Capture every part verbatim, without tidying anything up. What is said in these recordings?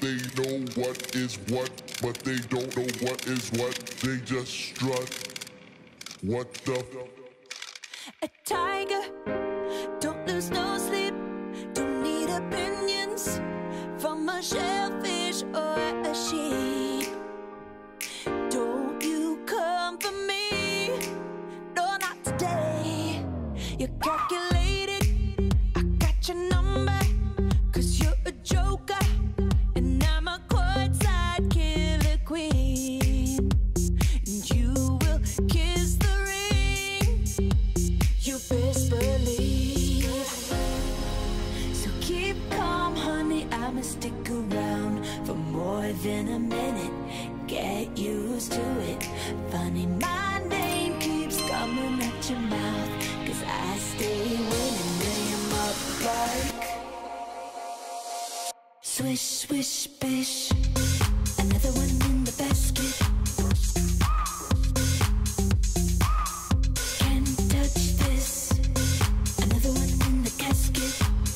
They know what is what, but they don't know what is what. They just strut. What the? A tiger, don't lose no sleep. Don't need opinions from a shellfish or a sheep. Don't you come for me, no, not today. You're calculated, I got your number, cause you're a joker, and I'm a courtside killer queen. And you will kiss the ring, you best believe. So keep calm, honey, I'ma stick around for more than a minute. Get used to it. Funny, my name keeps coming at your mouth, cause I stay winning. Lay 'em up like swish, swish, bish. Another one in the basket. Can't touch this. Another one in the casket.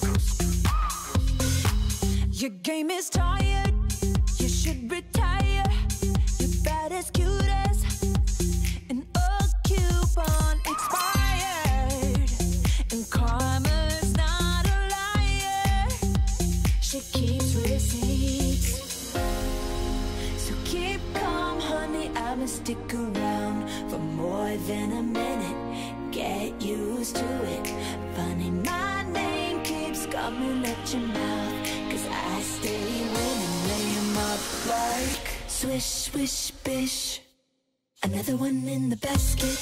Your game is tired, you should retire. You're bad as cute as an old coupon expired. And karma's not a liar, she keeps receipts. So keep calm, honey, I'ma stick around for more than a minute. Get used to it. Funny, my name keeps coming at your mouth, cause I stay winning. Lay 'em up like swish, swish, bish. Another one in the basket.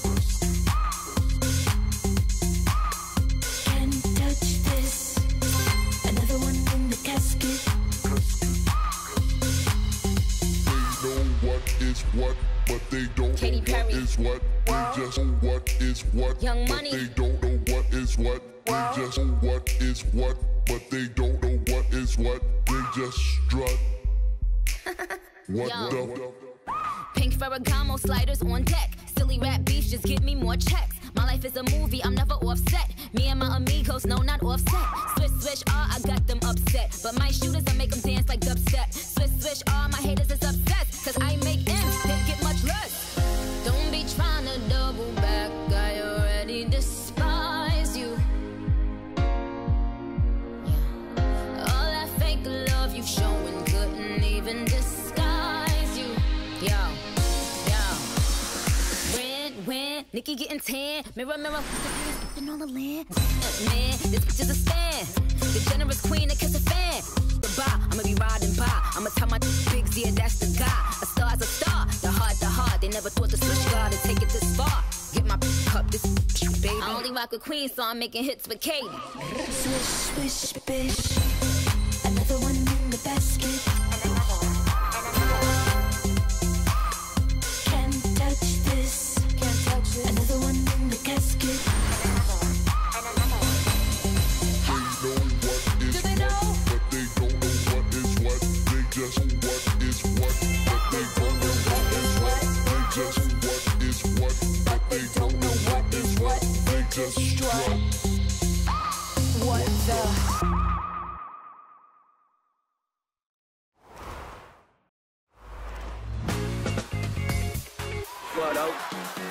Can't touch this. Another one in the casket. They know what is what, but they don't Katy know what Perry. is what. They just know what is what, Young but Money. they don't know what is what. They just know what is what, but they don't know what is what. They just strut. What Yo. the? Pink Ferragamo sliders on deck. Silly rap beefs just give me more checks. My life is a movie, I'm never offset. Me and my amigos, no, not offset. Swish, swish, ah, I got them upset. But my shooters, I make them dance like dubstep. Swish, swish, ah, my haters is upset. Cause I make M's, they get much less. Don't be trying to double back, I already despise you. Yeah. All that fake love you showing couldn't even disguise you. Yo, yo. When, when, Nikki getting tan. Mirror, mirror, who's the best in all the land? Uh, man, this bitch is a stand. The generous queen that kiss a fan. Goodbye, I'ma be riding by. I'ma tell my big Z, that's the guy. A star's a star, the heart, the heart. They never thought the switch guard to take it this far. Get my cup, this baby. I only rock with queen, so I'm making hits for Katy. Swish, swish, bish. Another one in the basket. Can't touch this. Can't touch this. Another one in the casket. They know what is Do they what, know? but they don't know what is what. They just know what is what, but they don't know what is what. They just know what is what, but they don't know what is what. They just strut. What the? What up?